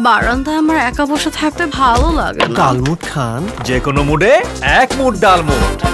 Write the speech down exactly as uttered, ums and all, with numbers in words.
বারান্দায় আমার একা বসে থাকতে ভালো লাগে না। ডালমুট খান। যে কোনো মুডে এক মুড ডালমুট।